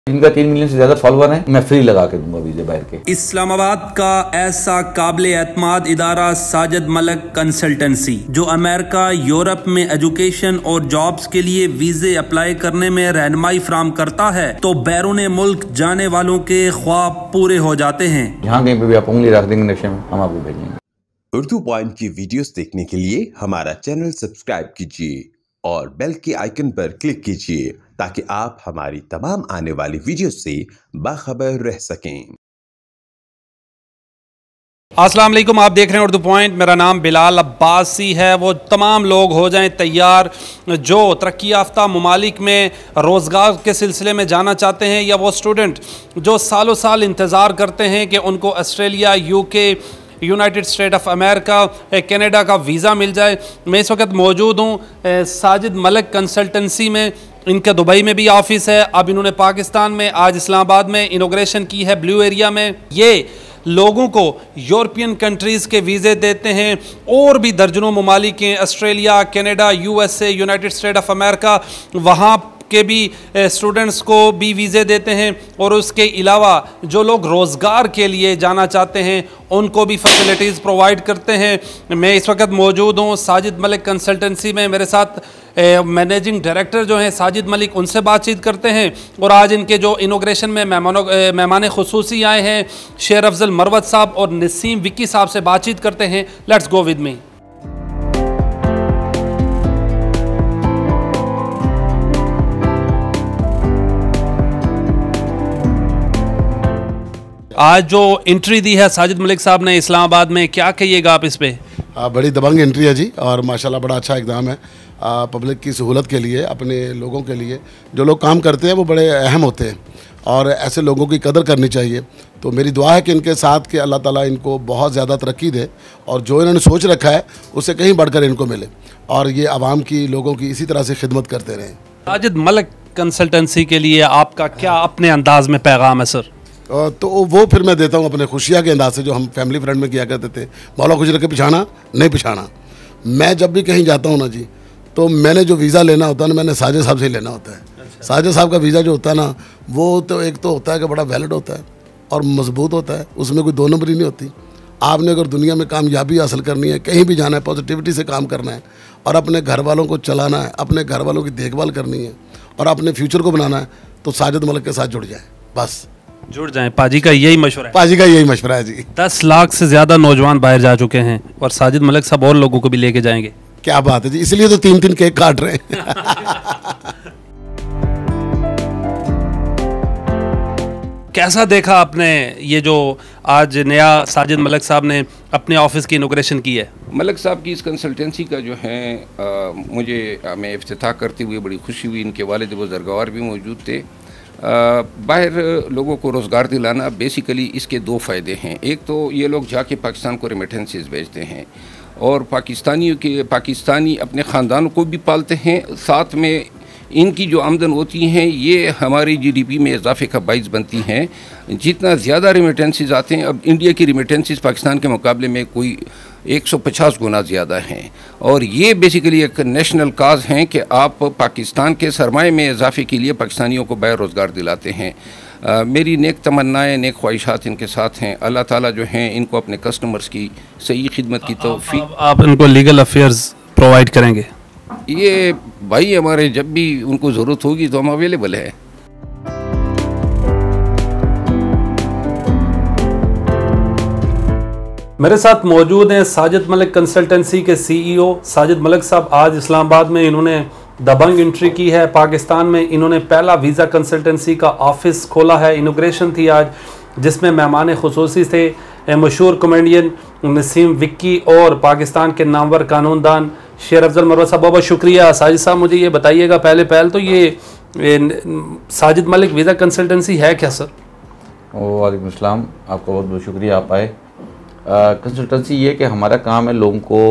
इनका 3 मिलियन से ज्यादा फॉलोवर हैं, मैं फ्री लगा के दूंगा वीजे बाहर के। इस्लामाबाद का ऐसा काबिल एतमाद इदारा साजिद मलिक कंसल्टेंसी, जो अमेरिका यूरोप में एजुकेशन और जॉब्स के लिए वीजे अप्लाई करने में रहनुमाई फराहम करता है, तो बैरून मुल्क जाने वालों के ख्वाब पूरे हो जाते हैं। यहाँ कहीं पे भी आप उंगली रख देंगे नक्शे में, हम आपको भेजेंगे। उर्दू पॉइंट की वीडियोस देखने के लिए हमारा चैनल सब्सक्राइब कीजिए और बेल के आइकन पर क्लिक कीजिए ताकि आप हमारी तमाम आने वाली वीडियोस से बाखबर रह सकें। अस्सलाम वालेकुम, आप देख रहे हैं उर्दू पॉइंट। मेरा नाम बिलाल अब्बासी है। वो तमाम लोग हो जाएं तैयार जो तरक्की याफ्ता ममालिक में रोज़गार के सिलसिले में जाना चाहते हैं, या वो स्टूडेंट जो सालों साल इंतज़ार करते हैं कि उनको Australia, UK, United State of America, Canada का वीज़ा मिल जाए। मैं इस वक्त मौजूद हूँ साजिद मलिक कंसल्टेंसी में। इनका दुबई में भी ऑफिस है। अब इन्होंने पाकिस्तान में आज इस्लामाबाद में इनॉग्रेशन की है, ब्लू एरिया में। ये लोगों को यूरोपियन कंट्रीज़ के वीज़े देते हैं और भी दर्जनों ममालिक हैं, Australia, Canada, USA, United State of America, वहाँ के भी स्टूडेंट्स को भी वीज़े देते हैं। और उसके अलावा जो लोग रोज़गार के लिए जाना चाहते हैं उनको भी फैसिलिटीज़ प्रोवाइड करते हैं। मैं इस वक्त मौजूद हूँ साजिद मलिक कंसल्टेंसी में। मेरे साथ मैनेजिंग डायरेक्टर जो हैं साजिद मलिक, उनसे बातचीत करते हैं। और आज इनके जो इनॉग्रेशन में मेहमान खुसूसी आए हैं शेर अफजल मरवत साहब और नसीम विक्की साहब से बातचीत करते हैं। Let's go with me. आज जो एंट्री दी है साजिद मलिक साहब ने इस्लामाबाद में, क्या कहिएगा आप इस पे? बड़ी दबंग एंट्री है जी, और माशाल्लाह बड़ा अच्छा एग्ज़ाम है। पब्लिक की सहूलत के लिए, अपने लोगों के लिए जो लोग काम करते हैं वो बड़े अहम होते हैं और ऐसे लोगों की कदर करनी चाहिए। तो मेरी दुआ है कि इनके साथ कि अल्लाह ताला इनको बहुत ज़्यादा तरक्की दे और जो इन्होंने सोच रखा है उससे कहीं बढ़कर इनको मिले और ये आवाम की, लोगों की इसी तरह से खिदमत करते रहें। साजिद मलिक कंसल्टेंसी के लिए आपका क्या अपने अंदाज में पैगाम है सर? तो वो फिर मैं देता हूँ अपने खुशियाँ के अंदाज से, जो हम फैमिली फ्रेंड में किया करते थे, मौला खुश रखे पिछाना नहीं पिछाना। मैं जब भी कहीं जाता हूँ ना जी, तो मैंने जो वीज़ा लेना होता है ना, मैंने साजिद साहब से ही लेना होता है। साजिद साहब का वीज़ा जो होता है ना, वो तो एक तो होता है कि बड़ा वैलिड होता है और मजबूत होता है, उसमें कोई दो नंबरी नहीं होती। आपने अगर दुनिया में कामयाबी हासिल करनी है, कहीं भी जाना है, पॉजिटिविटी से काम करना है और अपने घर वालों को चलाना है, अपने घर वालों की देखभाल करनी है और अपने फ्यूचर को बनाना है, तो साजिद मलिक के साथ जुड़ जाए, बस जुड़ जाएं। पाजी का यही मशवरा है। पाजी का यही मशवरा है जी। 10 लाख से ज़्यादा नौजवान बाहर जा चुके हैं और साजिद मलिक साहब और लोगों को भी लेके जाएंगे। क्या बात है जी, इसलिए तो 3-3 केक काट रहे हैं। कैसा देखा आपने ये जो आज नया साजिद मलिक साहब ने अपने ऑफिस की इनॉग्रेशन की है? मलिक साहब की इस कंसल्टेंसी का जो है मैं इफ्तिताह करते हुए बड़ी खुशी हुई। इनके वालिद बुज़ुर्गवार भी मौजूद थे। बाहर लोगों को रोज़गार दिलाना, बेसिकली इसके 2 फ़ायदे हैं। एक तो ये लोग जाके पाकिस्तान को रेमिटेंसेस भेजते हैं और पाकिस्तानी अपने ख़ानदानों को भी पालते हैं, साथ में इनकी जो आमदन होती हैं ये हमारी GDP में इजाफे का बाइस बनती हैं। जितना ज़्यादा रेमिटेंसेस आते हैं, अब इंडिया की रेमिटेंसेस पाकिस्तान के मुकाबले में कोई 150 गुना ज़्यादा हैं और ये बेसिकली एक नेशनल काज हैं कि आप पाकिस्तान के सरमाए में इजाफे के लिए पाकिस्तानियों को बाहर रोज़गार दिलाते हैं। मेरी नेक तमन्नाएँ, नेक ख्वाहिशात इनके साथ हैं। अल्लाह ताला जो हैं इनको अपने कस्टमर्स की सही खिदमत की तौफीक। आप इनको लीगल अफेयर्स प्रोवाइड करेंगे? ये भाई हमारे जब भी उनको ज़रूरत होगी तो हम अवेलेबल है। मेरे साथ मौजूद हैं साजिद मलिक कंसल्टेंसी के CEO साजिद मलिक साहब। आज इस्लामाबाद में इन्होंने दबंग एंट्री की है। पाकिस्तान में इन्होंने पहला वीज़ा कंसल्टेंसी का ऑफिस खोला है। इनॉग्रेशन थी आज, जिसमें मेहमान खुसूसी थे मशहूर कॉमेडियन नसीम विक्की और पाकिस्तान के नामवर कानूनदान शेर अफजल मरवत साहब। बहुत बहुत शुक्रिया। साजिद साहब, मुझे ये बताइएगा पहले तो ये साजिद मलिक वीज़ा कंसल्टेंसी है क्या सर? वालेकुम अस्सलाम, आपका बहुत बहुत शुक्रिया, आप आए। कंसल्टेंसी ये कि हमारा काम है लोगों को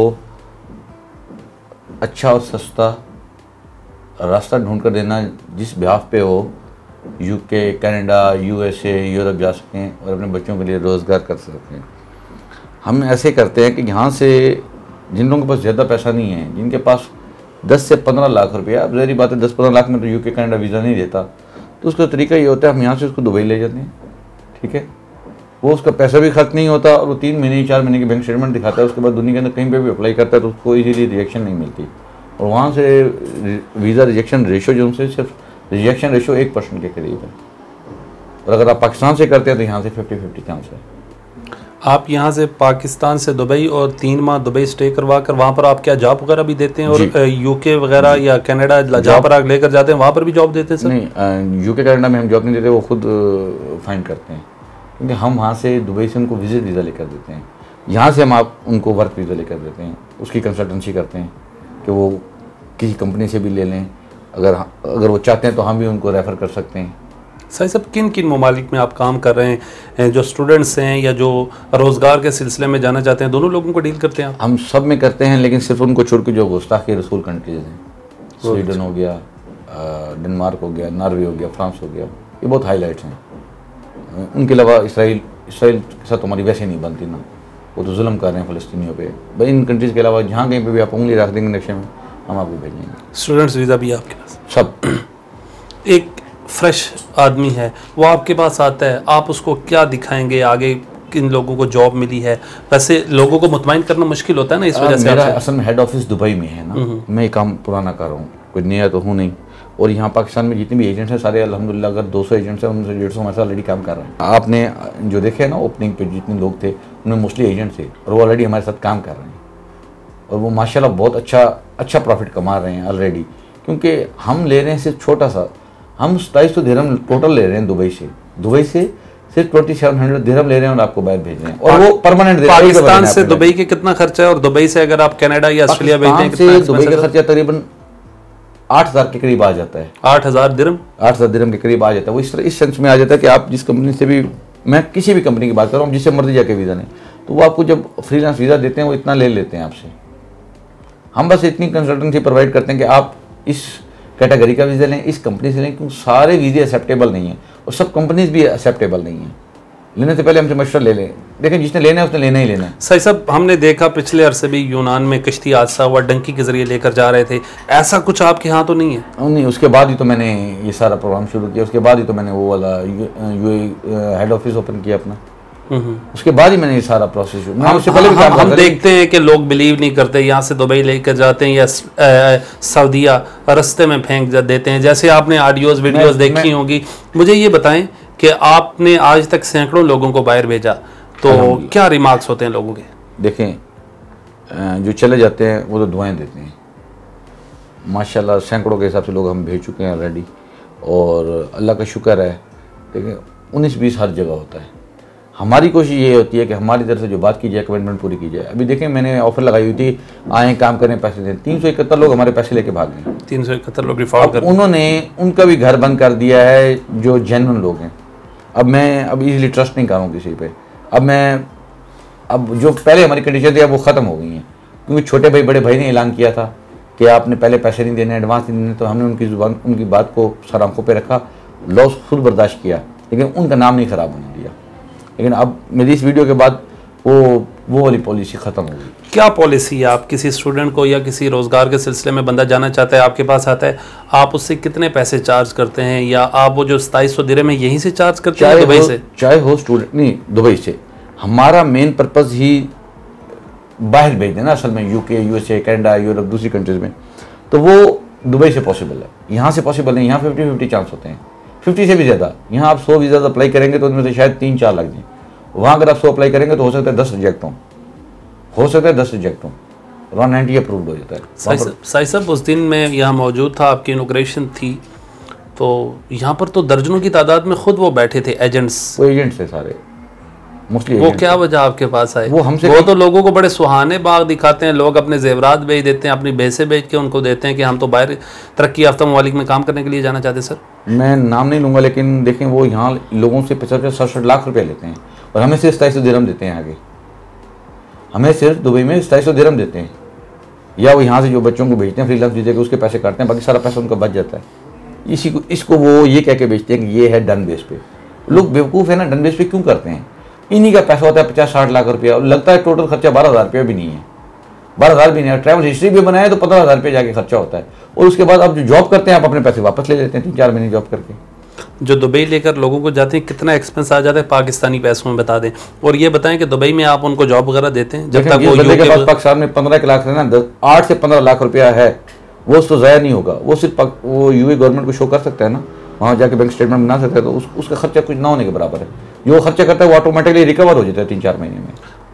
अच्छा और सस्ता रास्ता ढूंढ कर देना, जिस बिहाफ पे हो, UK, कनाडा, USA, यूरोप जा सकें और अपने बच्चों के लिए रोज़गार कर सकें। हम ऐसे करते हैं कि यहाँ से जिन लोगों के पास ज़्यादा पैसा नहीं है, जिनके पास 10 से 15 लाख रुपया, अब ज़ाहिर बात है 10-15 लाख में तो UK कनाडा वीज़ा नहीं देता, तो उसका तरीका ये होता है, हम यहाँ से उसको दुबई ले जाते हैं, ठीक है, वो उसका पैसा भी खर्च नहीं होता और वो 3 महीने 4 महीने की बैंक स्टेटमेंट दिखाता है, उसके बाद दुनिया के अंदर कहीं पे भी अप्लाई करता है तो उसको इजीली रिजेक्शन नहीं मिलती। और वहाँ से वीज़ा रिजेक्शन रेशो जो उनसे सिर्फ रिजेक्शन रेशो 1% के करीब है, और अगर आप पाकिस्तान से करते हैं तो यहाँ से 50-50 चांस है। आप यहाँ से पाकिस्तान से दुबई और 3 माह दुबई स्टे करवा कर वहाँ पर आप क्या जॉब वगैरह भी देते हैं, और यूके वगैरह या कनाडा जहाँ पर आप लेकर जाते हैं वहाँ पर भी जॉब देते हैं सर? नहीं, यूके कनाडा में हम जॉब नहीं देते, वो खुद फाइंड करते हैं, क्योंकि हम वहाँ से दुबई से उनको विजिट वीज़ा लेकर देते हैं, यहाँ से हम आप उनको वर्क वीज़ा लेकर देते हैं, उसकी कंसल्टेंसी करते हैं कि वो किसी कंपनी से भी ले लें, अगर वो चाहते हैं तो हम भी उनको रेफ़र कर सकते हैं। सही सब किन किन ममालिक में आप काम कर रहे हैं, जो स्टूडेंट्स हैं या जो रोज़गार के सिलसिले में जाना चाहते हैं, दोनों लोगों को डील करते हैं आप? हम सब में करते हैं, लेकिन सिर्फ उनको छोड़ के जो गुस्ताखी रसूल कंट्रीज़ हैं, स्वीडन हो गया, डेनमार्क हो गया, नॉर्वे हो गया, फ्रांस हो गया, ये बहुत हाईलाइट्स हैं। उनके अलावा इसराइल के साथ हमारी वैसे नहीं बनती ना, वो तो जुल्म कर रहे हैं फ़लस्तीनियों पे। भाई इन कंट्रीज़ के अलावा जहाँ कहीं पे भी आप उंगली रख देंगे नक्शे में, हम आपको भेजेंगे। स्टूडेंट्स वीज़ा भी है आपके पास? सब। एक फ्रेश आदमी है, वो आपके पास आता है, आप उसको क्या दिखाएंगे आगे किन लोगों को जॉब मिली है? वैसे लोगों को मुतमईन करना मुश्किल होता है ना, इस वजह से। मेरा असल में हेड ऑफिस दुबई में है ना, मैं ये काम पुराना कर रहा हूँ, कोई नया तो हूँ नहीं। और यहाँ पाकिस्तान में जितने भी एजेंट्स हैं सारे अल्हम्दुलिल्लाह अगर 200 एजेंट्स हैं उनसे 150 हमारे साथ ऑलरेडी काम कर रहे हैं। आपने जो देखे ना ओपनिंग पे जितने लोग थे उनमें मोस्टली एजेंट थे, और वो ऑलरेडी हमारे साथ काम कर रहे हैं, और वो माशाल्लाह बहुत अच्छा प्रॉफिट कमा रहे हैं ऑलरेडी, क्योंकि हम ले रहे हैं सिर्फ छोटा सा, हम 2700 दिरहम टोटल ले रहे हैं दुबई से सिर्फ 2700 दिरहम ले रहे हैं और आपको बाहर भेज रहे हैं, और वो परमानेंट। पाकिस्तान से दुबई के कितना खर्चा है, और दुबई से अगर आप कनाडा या ऑस्ट्रेलिया भेजते हैं कितना? दुबई का खर्चा तकरीबन 8000 के करीब आ जाता है। 8000 दिरहम? 8000 दिरहम के करीब आ जाता है। वो इस सेंस में आ जाता है कि आप जिस कंपनी से भी, मैं किसी भी कंपनी की बात कर रहा हूँ, जिससे मर्जी जाके वीज़ा लें, तो वो आपको जब फ्रीलांस वीज़ा देते हैं वो इतना ले लेते हैं आपसे। हम बस इतनी कंसल्टेंसी प्रोवाइड करते हैं कि आप इस कैटेगरी का वीज़ा लें, इस कंपनी से लें, क्योंकि सारे वीज़े एक्सेप्टेबल नहीं हैं और सब कंपनीज भी एक्सेप्टेबल नहीं हैं। लेने से पहले हमसे मशवरा ले लें, देखें जिसने लेना है उसने लेना ही लेना है। सही साहब, हमने देखा पिछले अरसे भी यूनान में कश्ती हादसा हुआ, डंकी के जरिए लेकर जा रहे थे, ऐसा कुछ आपके यहाँ तो नहीं है? नहीं, उसके बाद ही तो मैंने ये सारा प्रोग्राम शुरू किया, उसके बाद ही तो मैंने वो वाला हेड ऑफिस ओपन किया अपना, उसके बाद ही मैंने ये सारा प्रोसेस शुरू। हम देखते हैं कि लोग बिलीव नहीं करते, यहाँ से दुबई लेकर जाते हैं या सऊदीया रास्ते में फेंक देते हैं, जैसे आपने ऑडियोज वीडियोस देखी होंगी। मुझे ये बताएं कि आपने आज तक सैकड़ों लोगों को बाहर भेजा, तो क्या रिमार्क्स होते हैं लोगों के? देखें, जो चले जाते हैं वो तो दुआएं देते हैं, माशाल्लाह सैकड़ों के हिसाब से लोग हम भेज चुके हैं ऑलरेडी, और अल्लाह का शुक्र है। देखें 19-20 हर जगह होता है। हमारी कोशिश ये होती है कि हमारी तरफ से जो बात की जाए, कमिटमेंट पूरी की जाए। अभी देखें, मैंने ऑफर लगाई हुई थी, आएँ काम करें पैसे दें, 371 लोग हमारे पैसे लेके भाग गए। 371 लोग डिफॉल्ट कर, उन्होंने उनका भी घर बंद कर दिया है जो जेन्युइन लोग हैं। अब मैं इजीली ट्रस्ट नहीं कर रहा हूँ किसी पे। अब जो पहले हमारी कंडीशन थी अब वो ख़त्म हो गई हैं, क्योंकि छोटे भाई बड़े भाई ने ऐलान किया था कि आपने पहले पैसे नहीं देने, एडवांस नहीं देने, तो हमने उनकी बात को सर आंखों पे रखा, लॉस खुद बर्दाश्त किया, लेकिन उनका नाम नहीं ख़राब होने दिया। लेकिन अब मेरी इस वीडियो के बाद वो वाली पॉलिसी ख़त्म हो गई। क्या पॉलिसी है? आप किसी स्टूडेंट को या किसी रोज़गार के सिलसिले में बंदा जाना चाहता है, आपके पास आता है, आप उससे कितने पैसे चार्ज करते हैं, या आप वो जो 2700 दिरहम है यहीं से चार्ज करते हैं दुबई से? चाहे हो स्टूडेंट, नहीं दुबई से। हमारा मेन पर्पज़ ही बाहर भेज देना असल में, यूके, यूएसए, कनाडा, यूरोप, दूसरी कंट्रीज़ में, तो वो दुबई से पॉसिबल है, यहाँ से पॉसिबल नहीं। यहाँ 50-50 चांस होते हैं, 50 से भी ज़्यादा। यहाँ आप 100 वीज़ा अप्लाई करेंगे तो उनमें से शायद 3-4 लग जाए, वहाँ अगर आप 100 अप्लाई करेंगे तो हो सकता है 10 रिजेक्ट हों, अराउंड 90 अप्रूव्ड हो जाता है। साई साहब, उस दिन मैं यहाँ मौजूद था, आपकी इनॉग्रेशन थी, तो यहाँ पर तो दर्जनों की तादाद में खुद वो बैठे थे एजेंट्स। वो एजेंट्स थे सारे मोस्टली। वो क्या वजह आपके पास आए? वो तो लोगों को बड़े सुहाने बाग दिखाते हैं, लोग अपने जेवरात बेच देते हैं, अपनी भैंसें बेच के उनको देते हैं कि हम तो बाहर तरक्की याफ्ता ममालिक में काम करने के लिए जाना चाहते हैं। सर मैं नाम नहीं लूँगा, लेकिन देखें वो यहाँ लोगों से 50-60 लाख रुपये लेते हैं और हमें सिर्फ 2700 दिरहम देते हैं। आगे हमें सिर्फ दुबई में 2700 दिरहम देते हैं, या वो यहाँ से जो बच्चों को भेजते हैं फ्रीलांस वीज़े के, उसके पैसे काटते हैं, बाकी सारा पैसा उनका बच जाता है। इसको वो ये कह के बेचते हैं कि ये है डन बेस पे। लोग बेवकूफ़ है ना, डन बेस पे क्यों करते हैं? इन्हीं का पैसा होता है 50-60 लाख रुपया, और लगता है टोटल खर्चा 12,000 रुपया भी नहीं है, 12,000 भी नहीं है। ट्रैवल हिस्ट्री भी बनाए तो 15,000 रुपये जाके खर्चा होता है, और उसके बाद आप जो जॉब करते हैं आप अपने पैसे वापस ले लेते हैं 3-4 महीने जॉब करके। जो दुबई लेकर लोगों को जाते हैं कितना एक्सपेंस आ जाता है पाकिस्तानी पैसों में बता दें, और ये बताएं कि दुबई में आप उनको जॉब वगैरह देते हैं जब तक वो बंदे के पास पाकिस्तान में 15 लाख है ना, 8 से 15 लाख रुपया है, वो उसको ज़ाया नहीं होगा, वो सिर्फ वो यूए गवर्नमेंट को शो कर सकता है ना, वहाँ जाके बैंक स्टेटमेंट बना सकता है, तो उसका खर्चा कुछ ना होने के बराबर है। जो वो खर्चा करता है वो ऑटोमेटिकली रिकवर हो जाता है 3-4 महीने में।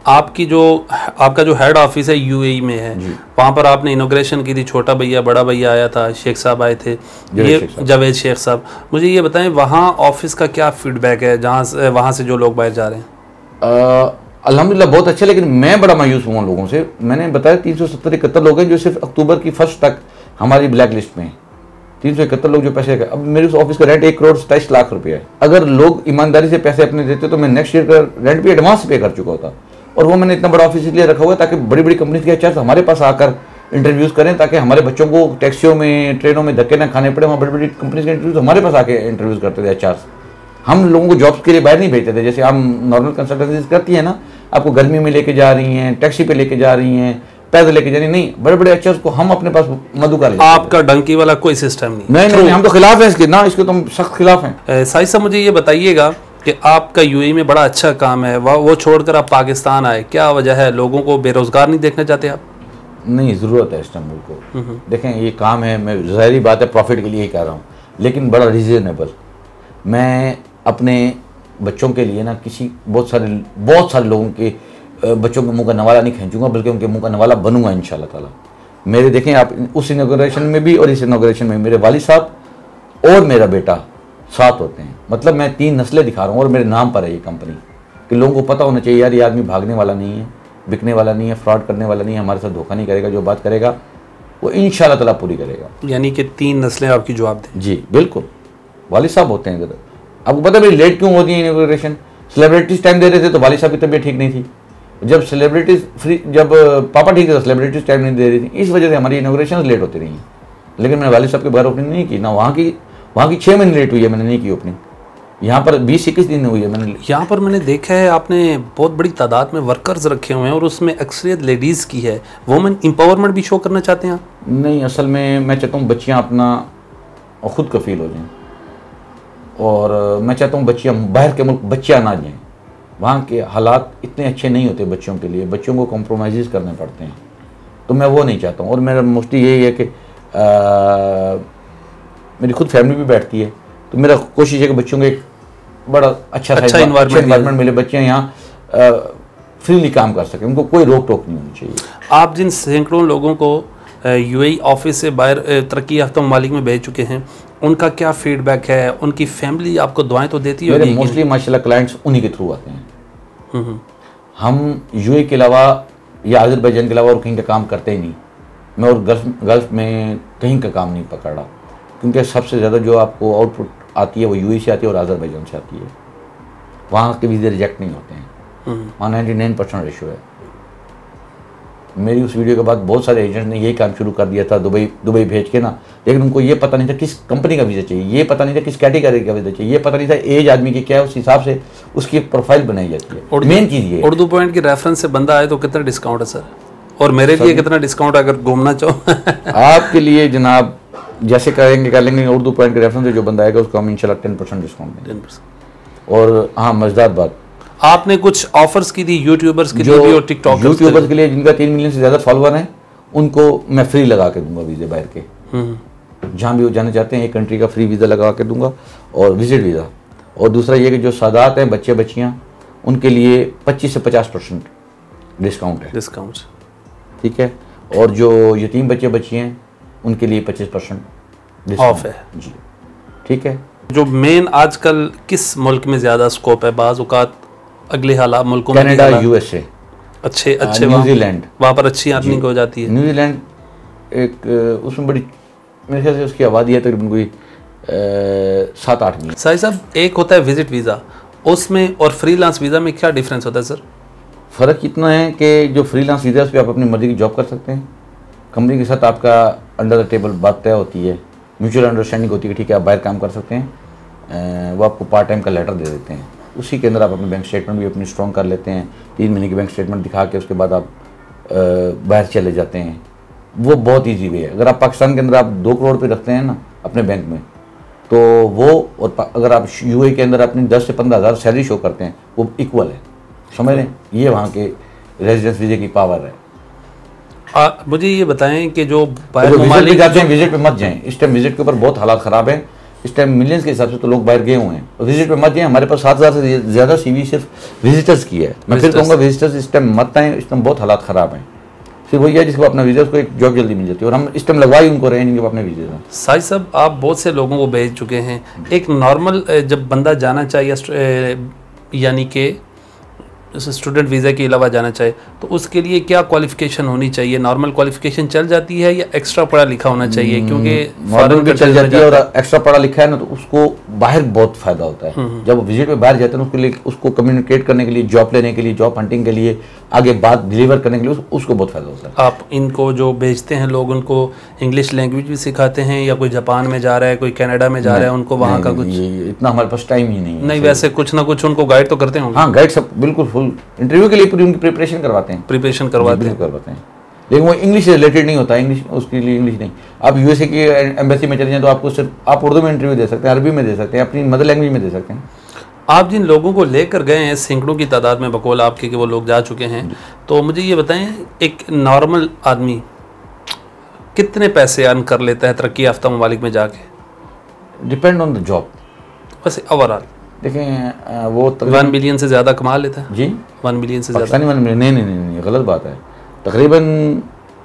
आपका जो हेड ऑफिस है यूएई में है, वहाँ पर आपने इनॉग्रेशन की थी, छोटा भैया बड़ा भैया आया था, शेख साहब आए थे, ये जावेद शेख साहब। मुझे ये बताएं वहाँ ऑफिस का क्या फीडबैक है वहाँ से जो लोग बाहर जा रहे हैं? अल्हम्दुलिल्लाह बहुत अच्छा, लेकिन मैं बड़ा मायूस हुआ लोगों से। मैंने बताया 370-71 लोग हैं जो सिर्फ अक्टूबर की 1 तक हमारी ब्लैक लिस्ट में हैं। 371 लोग जो पैसे, अब मेरे उस ऑफिस का रेंट 1 करोड़ 27 लाख रुपया है। अगर लोग ईमानदारी से पैसे अपने देते तो मैं नेक्स्ट ईयर का रेंट भी एडवांस पे कर चुका होता। और वो मैंने इतना बड़ा ऑफिस इसलिए रखा हुआ है ताकि बड़ी बड़ी कंपनी के एचआर हमारे पास आकर इंटरव्यूज़ करें, ताकि हमारे बच्चों को टैक्सियों में, ट्रेनों में धक्के ना खाने पड़े। वहाँ बड़ी बड़ी कंपनी के इंटरव्यूज़ हमारे पास आके इंटरव्यूज़ करते थे एचआर। हम लोगों को जॉब्स के लिए बाहर नहीं भेजते थे, जैसे हम नॉर्मल कंसल्टेंसीज करती है ना, आपको गर्मी में लेके जा रही हैं, टैक्सी पे लेके जा रही हैं, पैदल लेके जा रही, नहीं, बड़े बड़े एचआर को हम अपने पास मधुका ले। आपका डंकी वाला कोई सिस्टम नहीं? नहीं, हम तो खिलाफ हैं इसके ना, इसके तो हम सख्त खिलाफ हैं। साहिद साहब मुझे ये बताइएगा कि आपका यूएई में बड़ा अच्छा काम है, वो छोड़कर आप पाकिस्तान आए, क्या वजह है? लोगों को बेरोजगार नहीं देखना चाहते आप? नहीं, ज़रूरत है इस्तांबुल को। देखें, ये काम है, मैं ज़ाहिरी बात है प्रॉफिट के लिए ही कह रहा हूँ, लेकिन बड़ा रीजनेबल। मैं अपने बच्चों के लिए ना बहुत सारे लोगों के बच्चों के मुंह का नवाला नहीं खींचूंगा, बल्कि उनके मुंह का नवाला बनूंगा इंशाल्लाह ताला। मेरे देखें आप, उस इनॉग्रेशन में भी और इस इनॉग्रेशन में मेरे वालिद साहब और मेरा बेटा साथ होते हैं। मतलब मैं 3 नस्लें दिखा रहा हूँ और मेरे नाम पर है ये कंपनी, कि लोगों को पता होना चाहिए यार ये आदमी भागने वाला नहीं है, बिकने वाला नहीं है, फ्रॉड करने वाला नहीं है, हमारे साथ धोखा नहीं करेगा, जो बात करेगा वो इंशाल्लाह ताला पूरी करेगा। यानी कि 3 नस्लें आपकी जवाब दें? जी बिल्कुल, वालिद साहब होते हैं इधर। आपको पता है मेरी लेट क्यों होती है इनॉग्रेशन? सेलिब्रिटीज टाइम दे रहे थे तो वालिद साहब की तबीयत ठीक नहीं थी। जब पापा ठीक है, सेलिब्रिटीज टाइम नहीं दे रही थी, इस वजह से हमारी इनॉग्रेशन लेट होती रही। लेकिन मैंने वालिद साहब के बाहर ओपनिंग नहीं की, ना वहाँ की 6 महीने लेट हुई है, मैंने नहीं की ओपनिंग। यहाँ पर 20-21 दिन हुई है मैंने। यहाँ पर मैंने देखा है आपने बहुत बड़ी तादाद में वर्कर्स रखे हुए हैं और उसमें अक्सरियत लेडीज़ की है। वुमेन एम्पावरमेंट भी शो करना चाहते हैं आप? नहीं, असल में मैं चाहता हूँ बच्चियाँ अपना खुद कफील हो जाएँ, और मैं चाहता हूँ बच्चियाँ बाहर के मुल्क बच्चियाँ ना जाएँ। वहाँ के हालात इतने अच्छे नहीं होते बच्चों के लिए, बच्चों को कॉम्प्रोमाइज़ करने पड़ते हैं, तो मैं वो नहीं चाहता हूँ। और मेरा मोस्टली यही है कि मेरी खुद फैमिली भी बैठती है, तो मेरा कोशिश है कि बच्चों को एक बड़ा अच्छा इन्वायरमेंट मिले, बच्चे यहाँ फ्रीली काम कर सकें, उनको कोई रोक टोक नहीं होनी चाहिए। आप जिन सैकड़ों लोगों को यूएई ऑफिस से बाहर तरक्की याफ्ता ममालिक में भेज चुके हैं, उनका क्या फीडबैक है? उनकी फैमिली आपको दुआएं तो देती है? मेरे मोस्टली माशाल्लाह क्लाइंट्स उन्हीं के थ्रू आते हैं। हम यूएई के अलावा या अज़रबैजान के अलावा और कहीं का काम करते ही नहीं। मैं और गल्फ में कहीं का काम नहीं पकड़ रहा, क्योंकि सबसे ज़्यादा जो आपको आउटपुट आती है वो यूएई से आती है और अज़रबैजान से आती है। वहाँ के वीज़े रिजेक्ट नहीं होते हैं, वहाँ 99% रेशो है। मेरी उस वीडियो के बाद बहुत सारे एजेंट ने यही काम शुरू कर दिया था दुबई भेज के ना, लेकिन उनको ये पता नहीं था किस कंपनी का वीज़ा चाहिए, ये पता नहीं था किस कैटेगरी का वीज़ा चाहिए, ये पता नहीं था एज आदमी की क्या है, उस हिसाब से उसकी एक प्रोफाइल बनाई जाती है। मेन चीज़ ये उर्दू पॉइंट की रेफरेंस से बंदा आए तो कितना डिस्काउंट है सर? और मेरे लिए कितना डिस्काउंट अगर घूमना चाहो? आपके लिए जनाब जैसे करेंगे कर लेंगे। उर्दू पॉइंट के रेफरेंस से जो बंदा आएगा उसको हम इंशाल्लाह 10% डिस्काउंट देंगे। 10%। और हाँ, मज़ेदार बात, आपने कुछ ऑफर्स की थी यूट्यूबर्स के लिए और टिकटॉकर्स यूट्यूबर्स के लिए जिनका 3 मिलियन से ज़्यादा फॉलोअर हैं, उनको मैं फ्री लगा के दूंगा वीज़े बाहर के। जहाँ भी वो जाना चाहते हैं एक कंट्री का फ्री वीज़ा लगा के दूंगा, और विजिट वीज़ा। और दूसरा ये कि जो सादात हैं बच्चे बच्चियाँ, उनके लिए 25 से 50% डिस्काउंट है। ठीक है। और जो यतीम बच्चे बच्ची हैं उनके लिए 25% ऑफ है जी। ठीक है। जो मेन आजकल किस मुल्क में ज़्यादा स्कोप है? बाज़ औक़ात अगले हालात मुल्कों में, कनाडा, यूएसए, अच्छे न्यूजीलैंड, वहाँ पर अच्छी अर्निंग हो जाती है। न्यूजीलैंड एक उसमें बड़ी, मेरे ख्याल से उसकी आबादी है तकरीबन कोई 7-8 मिलियन। साहिद साहब, एक होता है विजिट वीज़ा, उसमें और फ्रीलांस वीज़ा में क्या डिफरेंस होता है सर? फ़र्क इतना है कि जो फ्रीलांस वीज़ा है उस पर आप अपनी मर्ज़ी की जॉब कर सकते हैं, कंपनी के साथ आपका अंडर द टेबल बात तय होती है, म्यूचुअल अंडरस्टैंडिंग होती है कि ठीक है आप बाहर काम कर सकते हैं, वो आपको पार्ट टाइम का लेटर दे देते हैं, उसी के अंदर आप अपनी बैंक स्टेटमेंट भी अपनी स्ट्रॉन्ग कर लेते हैं, 3 महीने की बैंक स्टेटमेंट दिखा के उसके बाद आप बाहर चले जाते हैं। वो बहुत ईजी वे है। अगर आप पाकिस्तान के अंदर आप 2 करोड़ पे रखते हैं ना अपने बैंक में, तो वो और अगर आप यूए के अंदर अपनी 10 से 15,000 सैलरी शो करते हैं वो इक्वल है, समझ रहे हैं। ये वहाँ के रेजिडेंस वीज़े की पावर है। मुझे ये बताएं कि जो बाहर ममालिक जाते हैं विजिट पे मत जाएं। इस टाइम विजिट के ऊपर बहुत हालात ख़राब हैं। इस टाइम मिलियंस के हिसाब से तो लोग बाहर गए हुए हैं, और विजिट पे मत जाएं। हमारे पास 7,000 से ज़्यादा CV सिर्फ विजिटर्स की है। मैं फिर कहूँगा विजिटर्स इस टाइम मत आएँ, इस टाइम बहुत हालात ख़राब हैं। फिर वही है जिसको अपना वीज़ा उसको एक जॉब जल्दी मिल जाती है, और हम इस टाइम लगवाई उनको रहे इनके अपने वीज़े। साहिद साहब, आप बहुत से लोगों को भेज चुके हैं। एक नॉर्मल जब बंदा जाना चाहिए, यानी कि स्टूडेंट वीज़ा के अलावा जाना चाहे, तो उसके लिए क्या क्वालिफिकेशन होनी चाहिए? नॉर्मल क्वालिफिकेशन चल जाती है या एक्स्ट्रा पढ़ा लिखा होना चाहिए? क्योंकि नॉर्मल भी चल जाती है, और एक्स्ट्रा पढ़ा लिखा है ना तो उसको बाहर बहुत फ़ायदा होता है। जब विजिट में बाहर जाते हैं उसके लिए, उसको कम्युनिकेट करने के लिए, जॉब लेने के लिए, जॉब हंटिंग के लिए, आगे बात डिलीवर करने के लिए उसको बहुत फ़ायदा होता है। आप इनको जो भेजते हैं लोग, उनको इंग्लिश लैंग्वेज भी सिखाते हैं, या कोई जापान में जा रहा है, कोई कनाडा में जा रहा है, उनको वहाँ का कुछ? इतना हमारे पास टाइम ही नहीं है। नहीं, वैसे कुछ ना कुछ उनको गाइड तो करते होंगे। हाँ, गाइड सब बिल्कुल फुल इंटरव्यू के लिए पूरी उनकी प्रिपरेशन करवाते हैं। करवाते हैं, लेकिन वो इंग्लिश से रिलेटेड नहीं होता। इंग्लिश उसके लिए इंग्लिश नहीं। आप यूएसए की एम्बेसी में चले जाएं तो आपको सिर्फ आप उर्दू में इंटरव्यू दे सकते हैं, अरबी में दे सकते हैं, अपनी मदर लैंग्वेज में दे सकते हैं। आप जिन लोगों को लेकर गए हैं, सैकड़ों की तादाद में बकौल आपके कि वो लोग जा चुके हैं, तो मुझे ये बताएं एक नॉर्मल आदमी कितने पैसे अर्न कर लेता है तरक्की याफ्ता ममालिक में जाके? Depend on the job. वैसे ओवरऑल देखें वो 1 मिलियन से ज़्यादा कमा लेता है जी। 1 मिलियन से ज़्यादा? 1 मिलियन नहीं, गलत बात है। तकरीबन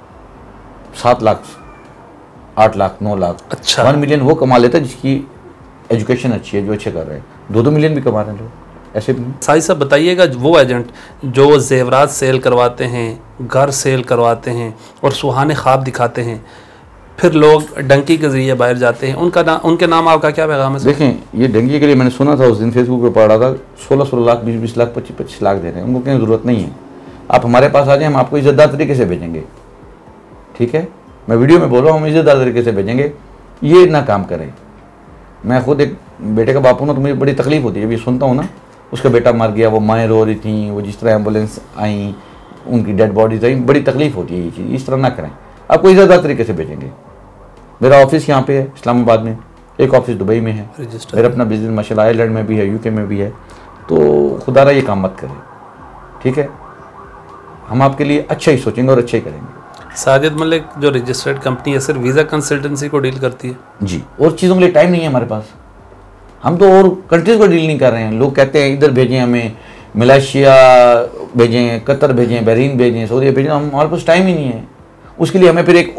7 लाख, 8 लाख, 9 लाख। अच्छा, 1 मिलियन वो कमा लेता है जिसकी एजुकेशन अच्छी है, जो अच्छे कर रहे हैं। 2-2 मिलियन भी कमा रहे हैं लोग, ऐसे भी। साहिद साहब बताइएगा, वो एजेंट जो जेवरात सेल करवाते हैं, घर सेल करवाते हैं और सुहाने ख्वाब दिखाते हैं, फिर लोग डंकी के जरिए बाहर जाते हैं, उनके नाम आपका क्या पैगाम है? देखें, ये डंकी के लिए मैंने सुना था उस दिन फेसबुक पे पढ़ रहा था, 16 लाख, 20 लाख, 25 लाख दे रहे हैं। उनको क्या ज़रूरत नहीं है। आप हमारे पास आ जाए, हम आपको इज़्ज़तदार तरीके से भेजेंगे, ठीक है। मैं वीडियो में बोल रहा हूँ, हम इज़्ज़तदार तरीके से भेजेंगे। ये ना काम करें। मैं खुद एक बेटे का बाप हूँ ना, तो मुझे बड़ी तकलीफ होती है जब ये सुनता हूँ ना, उसका बेटा मर गया, वो माएँ रो रही थी, वो जिस तरह एम्बुलेंस आई, उनकी डेड बॉडीज आई, बड़ी तकलीफ होती है ये चीज़। इस तरह ना करें, आपको इज़्ज़तदार तरीके से भेजेंगे। मेरा ऑफिस यहाँ पे है इस्लामाबाद में, एक ऑफिस दुबई में है, मेरा अपना बिजनेस माशाल्लाह आयरलैंड में भी है, यूके में भी है। तो खुदारा ये काम मत करें, ठीक है। हम आपके लिए अच्छा ही सोचेंगे और अच्छा ही करेंगे। साजिद मलिक जो रजिस्टर्ड कंपनी है, सिर्फ वीज़ा कंसल्टेंसी को डील करती है जी, और चीज़ों के लिए टाइम नहीं है हमारे पास। हम तो और कंट्रीज़ को डील नहीं कर रहे हैं। लोग कहते हैं इधर भेजें, हमें मलेशिया भेजें, कतर भेजें, बहरीन भेजें, सऊदी भेजें। हमारे पास टाइम ही नहीं है। उसके लिए हमें फिर एक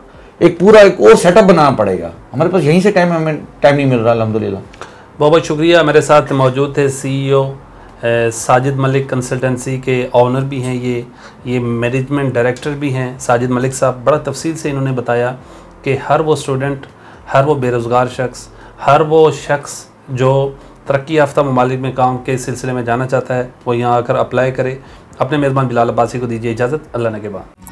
और सेटअप बनाना पड़ेगा। हमारे पास यहीं से टाइम, हमें टाइम नहीं मिल रहा अल्हम्दुलिल्लाह। बहुत बहुत शुक्रिया। मेरे साथ मौजूद थे CEO साजिद मलिक कंसल्टेंसी के ऑनर भी हैं, ये मैनेजमेंट डायरेक्टर भी हैं साजिद मलिक साहब। बड़ा तफसील से इन्होंने बताया कि हर वो स्टूडेंट, हर वो बेरोज़गार शख्स, हर वो शख्स जो तरक्की याफ्ता ममालिक में काम के सिलसिले में जाना चाहता है, वो यहाँ आकर अप्लाई करे। अपने मेज़बान बिलाल अब्बासी को दीजिए इजाज़त। अल्लाह ने के बाद।